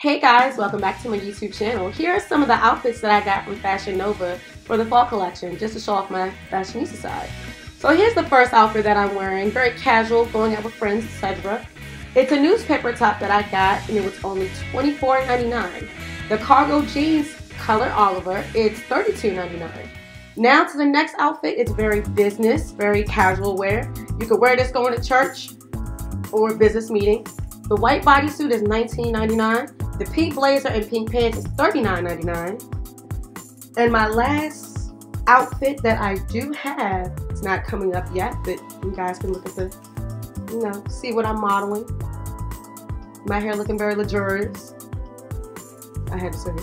Hey guys, welcome back to my YouTube channel. Here are some of the outfits that I got from FashionNova for the fall collection, just to show off my fashionista side. So here's the first outfit that I'm wearing, very casual, going out with friends, etc. It's a newspaper top that I got, and it was only $24.99. The cargo jeans color Oliver, it's $32.99. Now to the next outfit. It's very business, very casual wear. You could wear this going to church or a business meeting. The white bodysuit is $19.99. The pink blazer and pink pants is $39.99. And my last outfit that I do have, it's not coming up yet, but you guys can look at the, see what I'm modeling. My hair looking very luxurious. I had to say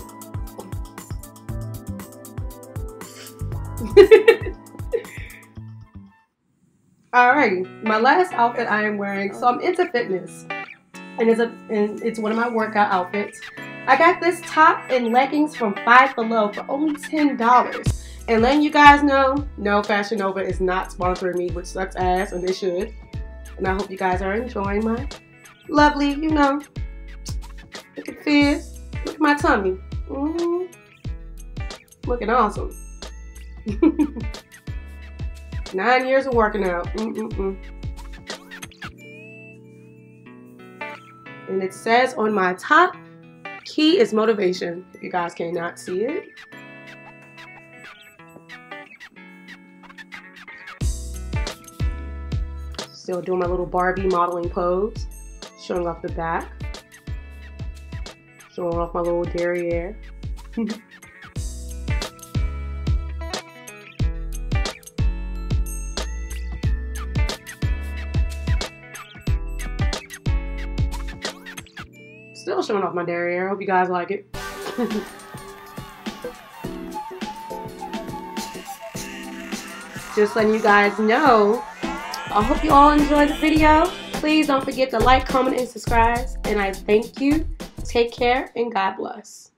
it. Alrighty, my last outfit I am wearing, so I'm into fitness. And it's one of my workout outfits. I got this top and leggings from Five Below for only $10. And letting you guys know, no, FashionNova is not sponsoring me, which sucks ass, and they should. And I hope you guys are enjoying my lovely, look at this, look at my tummy. Looking awesome. 9 years of working out. And it says on my top, key is motivation. If you guys cannot see it. Still doing my little Barbie modeling pose. Showing off the back. Showing off my little derriere. Still showing off my derriere. I hope you guys like it. Just letting you guys know, I hope you all enjoyed the video. Please don't forget to like, comment, and subscribe. And I thank you. Take care and God bless.